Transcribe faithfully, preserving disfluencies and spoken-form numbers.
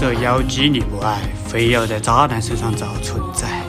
这妖姬你不爱，非要在渣男身上找存在。